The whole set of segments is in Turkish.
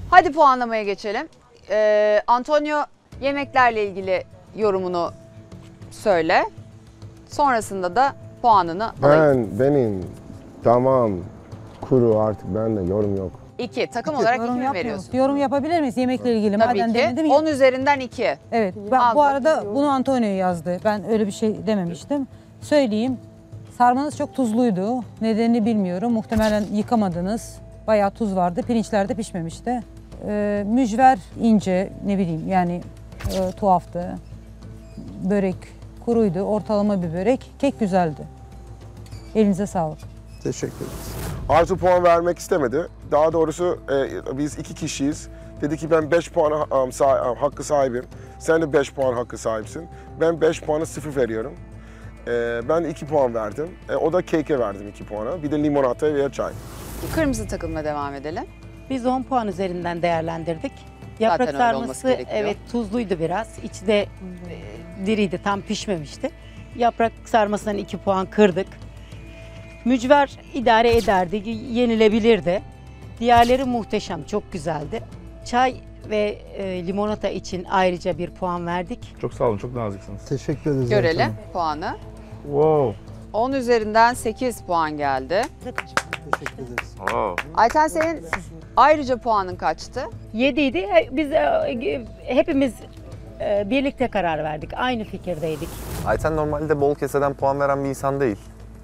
Hadi puanlamaya geçelim. Antonio yemeklerle ilgili yorumunu söyle. Sonrasında da puanını alayım. Benim tamam kuru artık bende yorum yok. 2. Takım olarak 2 mi veriyorsun? Yorum yapabilir miyiz yemekle ilgili? Tabii Madem ki. denedim. 10 üzerinden 2. Evet. Bu arada bunu Antonio yazdı. Ben öyle bir şey dememiştim. Söyleyeyim. Sarmanız çok tuzluydu. Nedenini bilmiyorum. Muhtemelen yıkamadınız. Bayağı tuz vardı. Pirinçler de pişmemişti. Mücver ince, ne bileyim yani tuhaftı. Börek kuruydu. Ortalama bir börek. Kek güzeldi. Elinize sağlık. Teşekkür ederiz. Artı puan vermek istemedi. Daha doğrusu biz 2 kişiyiz. Dedi ki ben 5 puan hakkı sahibim. Sen de 5 puan hakkı sahipsin. Ben 5 puanı 0 veriyorum. Ben 2 puan verdim. O da cake'e verdim 2 puana. Bir de limonata veya çay. Kırmızı takımla devam edelim. Biz 10 puan üzerinden değerlendirdik. Yaprak Zaten öyle olması sarması gerekiyor. evet tuzluydu biraz. İçi de diriydi, tam pişmemişti. Yaprak sarmasından 2 puan kırdık. Mücver idare ederdi, yenilebilirdi. Diğerleri muhteşem, çok güzeldi. Çay ve limonata için ayrıca 1 puan verdik. Çok sağ olun, çok naziksiniz. Teşekkür ederiz. Görelim Hanım. puanı. Wow. 10 üzerinden 8 puan geldi. Teşekkür ederiz. Ayten senin ayrıca puanın kaçtı? 7 idi. Biz hepimiz birlikte karar verdik. Aynı fikirdeydik. Ayten normalde bol keseden puan veren bir insan değil.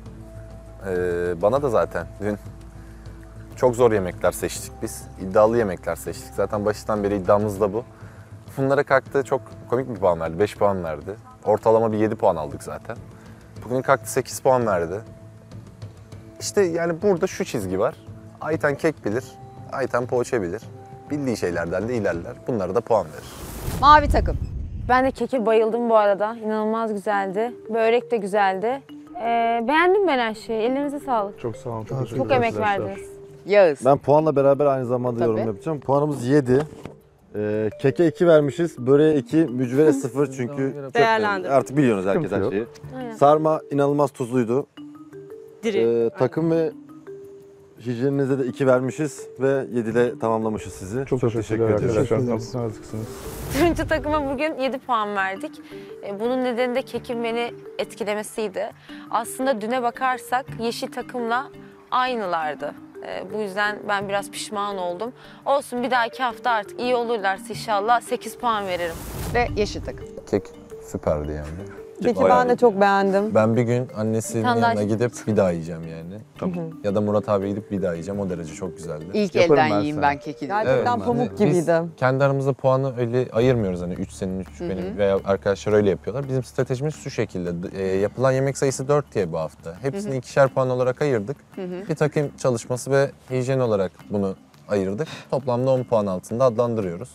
Bana da zaten dün çok zor yemekler seçtik biz. İddialı yemekler seçtik. Zaten başından beri iddiamız da bu. Bunlara kalktı, çok komik bir puan verdi. 5 puan verdi. Ortalama bir 7 puan aldık zaten. Bugün kalktı 8 puan verdi. İşte yani burada şu çizgi var. Ayten kek bilir, Ayten poğaça bilir. Bildiği şeylerden de ilerler. Bunlara da puan verir. Mavi takım. Ben de keke bayıldım bu arada. İnanılmaz güzeldi. Börek de güzeldi. Beğendim ben her şeyi. Ellerinize sağlık. Çok sağ olun, çok teşekkür Çok ederim emek arkadaşlar. verdiniz. Yağız. Ben puanla beraber aynı zamanda Tabii. yorum yapacağım. Puanımız 7. Keke 2 vermişiz, böreğe 2, mücvere 0 çünkü çok artık biliyorsunuz herkes her şeyi. Aynen. Sarma inanılmaz tuzluydu. Diri. Takım ve hijyeninize de 2 vermişiz ve 7 ile tamamlamışız sizi. Çok teşekkür ederim arkadaşlar. Çok naziksiniz. Turuncu takıma bugün 7 puan verdik. Bunun nedeni de kekin beni etkilemesiydi. Aslında düne bakarsak yeşil takımla aynılardı. Bu yüzden ben biraz pişman oldum. Olsun, bir dahaki hafta artık iyi olurlarsa inşallah 8 puan veririm. Ve yeşil takım. Kek süperdi yani. Keki ben de çok beğendim. Ben bir gün annesinin Bir tane daha yanına çok gidip bir daha yiyeceğim yani. Tamam. Ya da Murat abi gidip bir daha yiyeceğim. O derece çok güzeldi. İlk Yaparım elden ben yiyeyim sana. ben keki. Gerçekten hani pamuk biz gibiydi. kendi aramızda puanı öyle ayırmıyoruz, hani 3 senin 3 benim veya arkadaşlar öyle yapıyorlar. Bizim stratejimiz şu şekilde, yapılan yemek sayısı 4 diye bu hafta. Hepsini 2'şer puan olarak ayırdık. Bir takım çalışması ve hijyen olarak bunu ayırdık. Toplamda 10 puan altında adlandırıyoruz.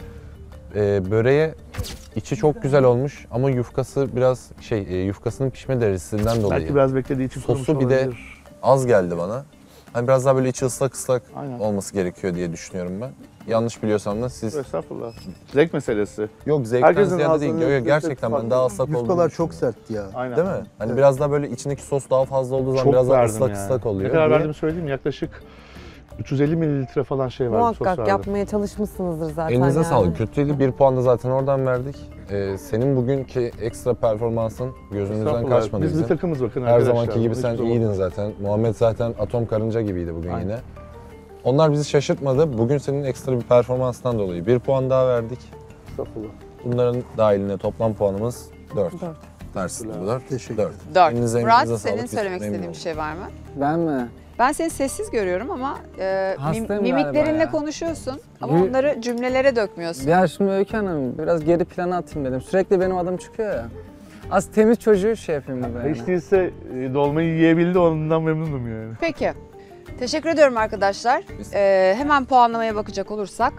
Böreğe içi çok güzel olmuş ama yufkası biraz yufkasının pişme derecesinden dolayı. Belki biraz beklediği için kurumuş Sosu bir de olabilir. az geldi bana. Hani biraz daha böyle içi ıslak Aynen. olması gerekiyor diye düşünüyorum ben. Yanlış biliyorsam da siz... Estağfurullah. Zevk meselesi. Yok zevkten Herkesin ziyade değil. ağzının Yok, gerçekten ben farklı. daha ıslak olduğunu Yufkalar çok düşünüyorum. sertti ya. Aynen. Değil mi? Hani biraz daha böyle içindeki sos daha fazla olduğu zaman Çok biraz daha verdim ıslak yani. ıslak oluyor. Ne kadar diye. verdiğimi söyleyeyim mi? Yaklaşık 350 mililitre falan şey verdim, sos Muhakkak verdim. yapmaya çalışmışsınızdır zaten. Elinize yani. sağlık. Kötüydü. 1 puan da zaten oradan verdik. Senin bugünkü ekstra performansın gözümüzden Estağfurullah. kaçmadı Biz bir bizim. takımız bakın Her arkadaşlar. zamanki gibi Hiçbir sen zaman- iyiydin zaten. Muhammed zaten atom karınca gibiydi bugün Aynen. yine. Onlar bizi şaşırtmadı. Bugün senin ekstra bir performanstan dolayı 1 puan daha verdik. Estağfurullah. Bunların dahiline toplam puanımız 4. Tersine bu 4. Teşekkür 4. 4. Elinize, Murat emeğinize senin sağlık. Biz söylemek memnun istediğin bir olduk. şey var mı? Ben mi? Ben seni sessiz görüyorum ama Hastayım galiba mimiklerinle ya. konuşuyorsun ama onları cümlelere dökmüyorsun. Ya şimdi Öykü Hanım biraz geri plana atayım dedim. Sürekli benim adım çıkıyor ya. Az temiz çocuğu şey yapayım dedim. Hiç değilse dolmayı yiyebildi, ondan memnunum yani. Peki. Teşekkür ediyorum arkadaşlar. Hemen puanlamaya bakacak olursak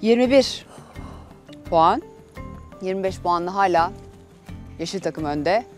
21 puan. 25 puanla hala yeşil takım önde.